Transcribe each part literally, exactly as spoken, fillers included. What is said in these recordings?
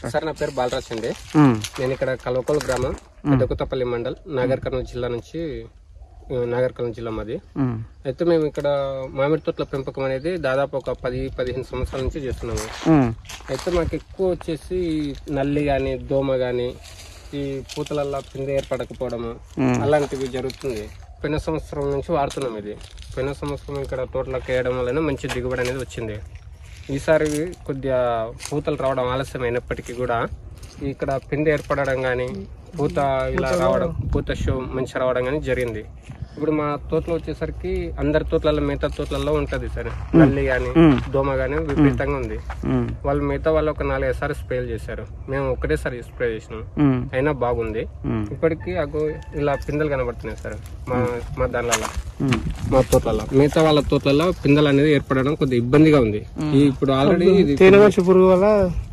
Sir నా పేరు బాలరాజ్ అండి. నేను ఇక్కడ కల్వకోలు గ్రామం పెద్దకొత్తపల్లి మండల్ నాగర్ కర్నూలు జిల్లా నుంచి నాగర్ కర్నూలు జిల్లా మాది. అయితే మేము ఇక్కడ మామిడి తోటల పెంపకం అనేది దాదాపు ఒక పది పదిహేను సంవత్సరాల నుంచి చేస్తున్నాము. అయితే మాకు ఎక్కువ వచ్చేసి నల్లి గాని దోమ గాని ఈ పూతలల్లో పిందె ఏర్పడకపోవడము అలాంటివి జరుగుతుంది. పోయిన సంవత్సరం నుంచి వాడుతున్నాం ఇది. పోయిన సంవత్సరం ఇక్కడ తోటలకు వేయడం వలన మంచి దిగుబడి అనేది వచ్చింది. ఈసారి కొద్దిగా పూతలు రావడం ఆలస్యం అయినప్పటికీ కూడా ఇక్కడ పిందె ఏర్పడడం కానీ పూత ఇలా రావడం పూత షో మంచి రావడం కానీ జరిగింది. ఇప్పుడు మా తోటలో వచ్చేసరికి అందరి తోటలలో మిగతా తోటలలో ఉంటది సార్ నల్లి గాని దోమ గాని విపరీతంగా ఉంది. వాళ్ళు మిగతా వాళ్ళు ఒక నాలుగైదు సార్లు స్ప్రేలు చేశారు, మేము ఒకటేసారి స్ప్రే చేసినాం, అయినా బాగుంది. ఇప్పటికీ అగో ఇలా పిందెలు కనబడుతున్నాయి సార్ మా మా దానిలలో మా తోటలలో. మిగతా వాళ్ళ తోటలలో పిందెలు అనేది ఏర్పడడం కొద్దిగా ఇబ్బందిగా ఉంది. ఇప్పుడు ఆల్రెడీ పురుగు వల్ల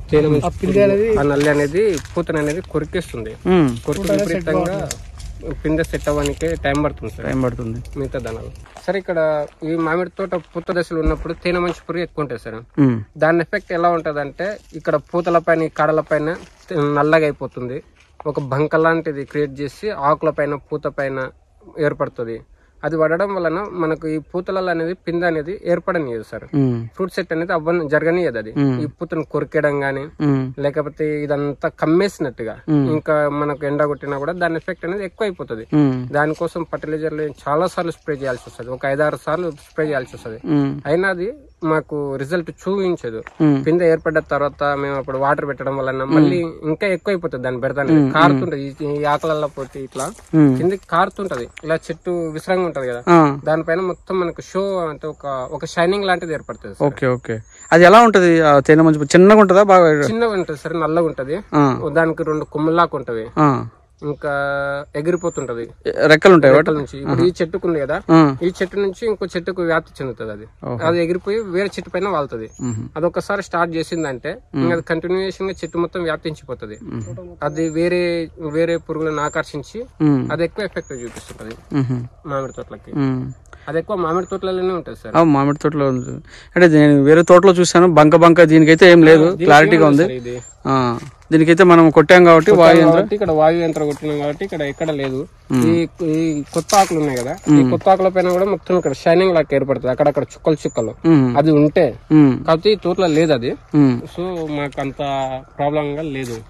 ఆ నల్లి అనేది పూతను అనేది కొరికేస్తుంది. కొరికి విపరీతంగా పిందె సెట్ అవ్వడానికి టైం పడుతుంది సార్ టైం పడుతుంది మిగతా దానాలు. సరే ఇక్కడ ఈ మామిడి తోట పూత దశలు ఉన్నప్పుడు తేనె మంచి పురుగు ఎక్కువ ఉంటాయి సార్. దాని ఎఫెక్ట్ ఎలా ఉంటది అంటే ఇక్కడ పూతల పైన కాడల పైన నల్లగా అయిపోతుంది. ఒక బంక లాంటిది క్రియేట్ చేసి ఆకుల పైన పూత పైన ఏర్పడుతుంది. అది పడడం వలన మనకు ఈ పూతలలో అనేది పిందె అనేది ఏర్పడనియదు సార్. ఫ్రూట్ సెట్ అనేది అవ్వని జరగనియదు. అది ఈ పూతను కొరికేయడం గానీ లేకపోతే ఇదంతా కమ్మేసినట్టుగా ఇంకా మనకు ఎండ కొట్టినా కూడా దాని ఎఫెక్ట్ అనేది ఎక్కువ అయిపోతుంది. దానికోసం ఫర్టిలైజర్లు చాలా సార్లు స్ప్రే చేయాల్సి వస్తుంది, ఒక ఐదారు సార్లు స్ప్రే చేయాల్సి వస్తుంది. అయినా అది మాకు రిజల్ట్ చూపించదు. పిందె ఏర్పడ్డ తర్వాత మేము అప్పుడు వాటర్ పెట్టడం వలన మళ్ళీ ఇంకా ఎక్కువ అయిపోతుంది. దాని పెడతాను కారుతుంటది, ఈ ఆకలల్లో పోతే ఇట్లా కిందకి కారుతుంటది. ఇలా చెట్టు విసరంగా ఉంటది కదా, దానిపైన మొత్తం మనకు షో అంటే ఒక ఒక షైనింగ్ లాంటిది ఏర్పడుతుంది. ఓకే ఓకే అది ఎలా ఉంటది? తేనె మంచి చిన్నగా ఉంటదా? బాగా చిన్నగా ఉంటది సరే, నల్లగా ఉంటది. దానికి రెండు కొమ్ములాగా ఉంటది, ఇంకా ఎగిరిపోతుంటది, రెక్కలు ఉంటాయి రెక్కల నుంచి. ఇప్పుడు ఈ చెట్టుకుంది కదా, ఈ చెట్టు నుంచి ఇంకో చెట్టుకు వ్యాప్తి చెందుతుంది. అది అది ఎగిరిపోయి వేరే చెట్టు పైన వాళ్తుంది. అది ఒకసారి స్టార్ట్ చేసిందంటే ఇంకా అది కంటిన్యూషన్ గా చెట్టు మొత్తం వ్యాప్తించిపోతుంది. అది వేరే వేరే పురుగులను ఆకర్షించి అది ఎక్కువ ఎఫెక్ట్ చూపిస్తుంది మామిడి తోటలకి. అది ఎక్కువ మామిడి తోటలలోనే ఉంటుంది సార్. మామిడి తోటలో ఉంది అంటే నేను వేరే తోటలో చూసాను బంక బంక, దీనికైతే ఏం లేదు, క్లారిటీగా ఉంది. దీనికైతే మనం కొట్టాం కాబట్టి వాయు యంత్రం, ఇక్కడ వాయు యంత్రం కొట్టినాం కాబట్టి ఇక్కడ ఎక్కడ లేదు. ఈ ఈ కొత్త ఆకులు ఉన్నాయి కదా, ఈ కొత్త ఆకుల పైన కూడా మొత్తం ఇక్కడ షైనింగ్ లాగా ఏర్పడుతుంది, అక్కడక్కడ చుక్కలు చుక్కలు. అది ఉంటే కాకపోతే ఈ తోటలో లేదు అది. సో మాకు అంత ప్రాబ్లం గా లేదు.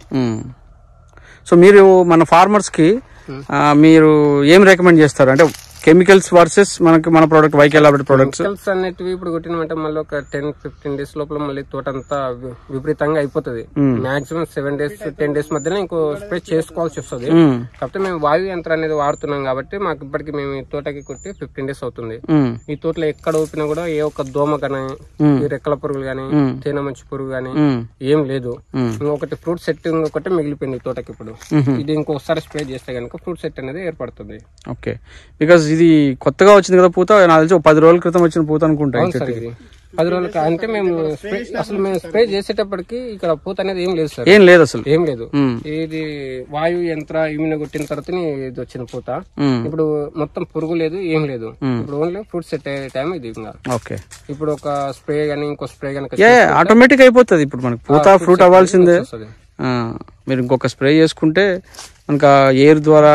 సో మీరు మన ఫార్మర్స్ కి మీరు ఏం రికమెండ్ చేస్తారు అంటే కెమికల్స్ వర్సెస్ మనకి మన ప్రోడక్ట్ వైకే లాబరేటరీ ప్రొడక్ట్స్? కెమికల్స్ అనేటివి ఇప్పుడు కొట్టినమంటే మళ్ళీ ఒక టెన్ ఫిఫ్టీన్ డేస్ లోపల మళ్ళీ తోట అంతా విపరీతంగా అయిపోతుంది. Maximum seven days ten days మధ్యలో ఇంకో స్ప్రే చేసుకోవాల్సి వస్తుంది. కాకపోతే మేము వాయు యంత్రం అనేది వాడుతున్నాం కాబట్టి మాకు ఇప్పటికి మేము ఈ తోటకి కొట్టి ఫిఫ్టీన్ డేస్ అవుతుంది. ఈ తోటలో ఎక్కడ ఊపినా కూడా ఏ ఒక్క దోమ కానీ ఈ రెక్కల పురుగులు గానీ తేనె మంచి పురుగు గానీ ఏం లేదు. ఇంకొకటి ఫ్రూట్ సెట్ ఇంకొకటి మిగిలిపోయింది తోటకి. ఇప్పుడు ఇది ఇంకొకసారి స్ప్రే చేస్తే కనుక ఫ్రూట్ సెట్ అనేది ఏర్పడుతుంది. ఓకే, బికాస్ ఇది కొత్తగా వచ్చింది కదా పూత, నాకు తెలిసి పది రోజుల క్రితం వచ్చిన పూత అనుకుంటా. పది రోజులకి అంటే మేము అసలు మేము స్ప్రే చేసేటప్పటికి ఇక్కడ పూత అనేది ఏం లేదు సార్, ఏం లేదు అసలు ఏం లేదు. ఇది వాయు యంత్ర ఇమ్యూన కొట్టిన తర్వాత ఇది వచ్చిన పూత. ఇప్పుడు మొత్తం పురుగు లేదు, ఏం లేదు. ఇప్పుడు ఓన్లీ ఫ్రూట్ సెట్ అయ్యే టైం ఇది. ఓకే, ఇప్పుడు ఒక స్ప్రే గానీ ఇంకో స్ప్రే గానీ ఆటోమేటిక్ అయిపోతుంది. ఇప్పుడు మనకి పూత ఫ్రూట్ అవ్వాల్సిందే. మీరు ఇంకొక స్ప్రే చేసుకుంటే మనకు ఎయిర్ ద్వారా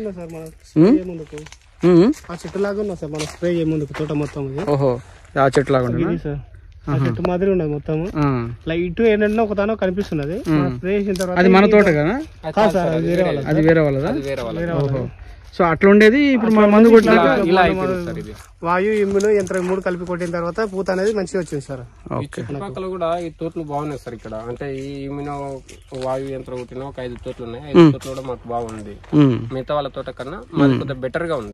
చెట్టు లాగా ఉన్నా సార్ మన స్ప్రే ముందుకు తోట మొత్తం. ఓహో, ఆ చెట్టు లాగా ఆ చెట్టు మాదిరి ఉన్నది మొత్తం. లైట్ ఏంటంటే ఒక తాను కనిపిస్తున్నది. స్ప్రే చేసిన తర్వాత అది మన తోట కదా, అది వేరే వాళ్ళదా? సో అట్లా ఉండేది. ఇప్పుడు మన మందు కొట్టిన వాయు ఇమ్ములు యంత్రం మూడు కలిపి కొట్టిన తర్వాత పూత అనేది మంచిగా వచ్చింది సార్. చుట్టుపక్కల కూడా ఈ తోటలు బాగున్నాయి సార్. ఇక్కడ అంటే ఈ ఇమ్యూనో వాయు యంత్రం కొట్టిన ఒక ఐదు తోటలు ఉన్నాయి. ఐదు తోటలు కూడా మాకు బాగుంది. మిగతా వాళ్ళ తోట కన్నా మాది కొద్దిగా బెటర్ గా ఉంది.